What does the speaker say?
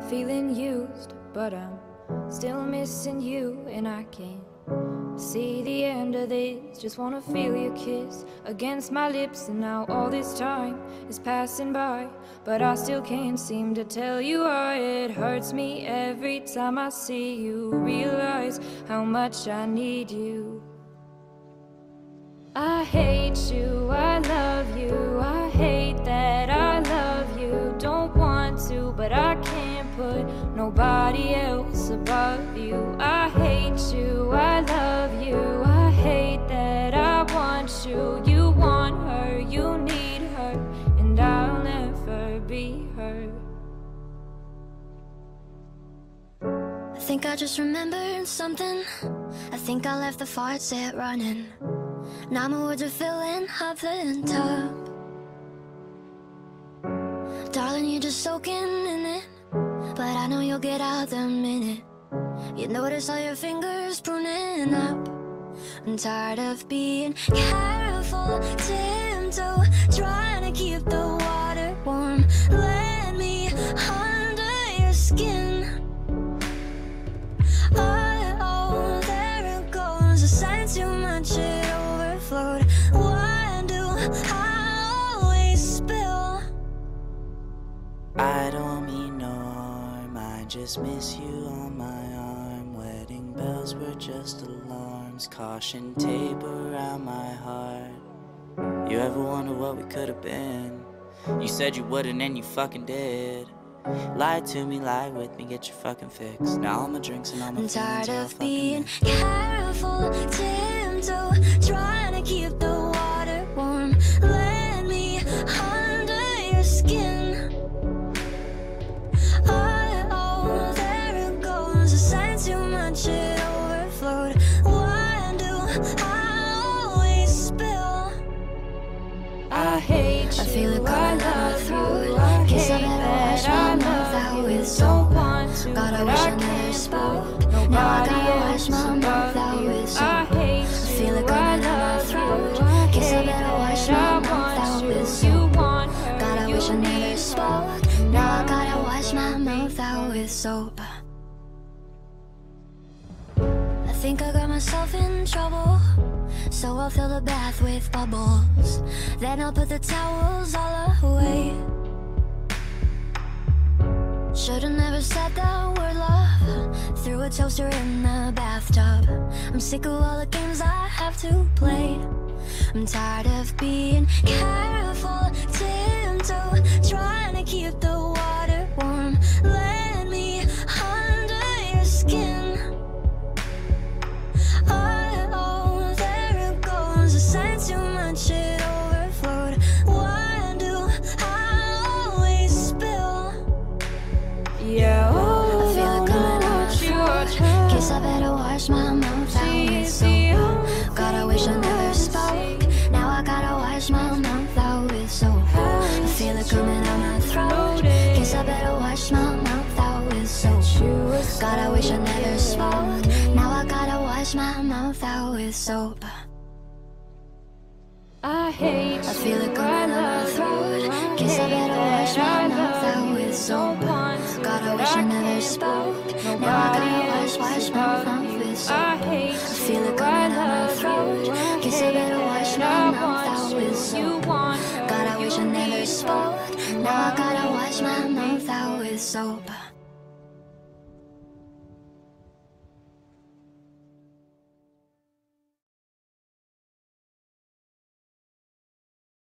feeling used, but I'm still missing you, and I can't see the end of this. Just wanna feel your kiss against my lips, and now all this time is passing by, but I still can't seem to tell you why. It hurts me every time I see you, realize how much I need you. I hate you, I love you, I hate that I love you. Don't want to, but I can't put nobody else above you. I hate you, I love you, I hate that I want you. You want her, you need her, and I'll never be her. I think I just remembered something. I think I left the faucet running. Now my words are filling up the tub. Darling, you're just soaking in it, but I know you'll get out the minute you notice all your fingers pruning up. I'm tired of being careful, tiptoe, trying to keep the water warm. Let me under your skin. Oh, there it goes, a sign too much, it overflowed. Why do I always spill? I don't mean no harm, I just miss you on my arm. Wedding bells were just alarms, caution tape around my heart. You ever wonder what we could have been? You said you wouldn't and you fucking did. Lie to me, lie with me, get your fucking fix. Now all my drinks and all my I'm feelings tired are all of fucking being mixed. careful, tiptoe, trying to keep the water warm. Let me under your skin. Oh, there it goes, a sign too much, it overflowed. Why do I always spill? I hate you, I feel it I coming down my love throat. you, I Guess I hate better wash that my I mouth out love with you. soap. Don't want to, God, I but wish I I never can't spoke. put Now I nobody gotta wash else my mouth above out you. with soap. I hate I feel you, it I coming down my love throat. you, I Guess I hate better wash that my I mouth out want with you. soap. You want her, God, I you wish I never need spoke. her. Now I gotta wash my mouth out with soap. I think I got myself in trouble, so I'll fill the bath with bubbles. Then I'll put the towels all away. Should've never said that word love. Threw a toaster in the bathtub. I'm sick of all the games I have to play. I'm tired of being careful, tiptoe, trying to keep the water warm. Let me under your skin. Oh, there it goes, a sign too much, it overflowed. Why do I always spill? Yeah, I feel it coming out my throat. Guess I better wash my mouth out with soap. God, I wish I never spoke. Now I gotta wash my mouth out with soap. I feel it coming out my throat. Guess I better wash my mouth out with soap. God, I wish I never spoke. Now I gotta wash my mouth out with soap. I hate you, I feel it coming out my throat. Guess I better wash my mouth out with soap. God, I wish I never spoke. Now I gotta wash my mouth with soap. I feel it coming out my throat. Guess I better wash my mouth out with soap. God, I wish I never spoke. Now I gotta wash my mouth out with soap.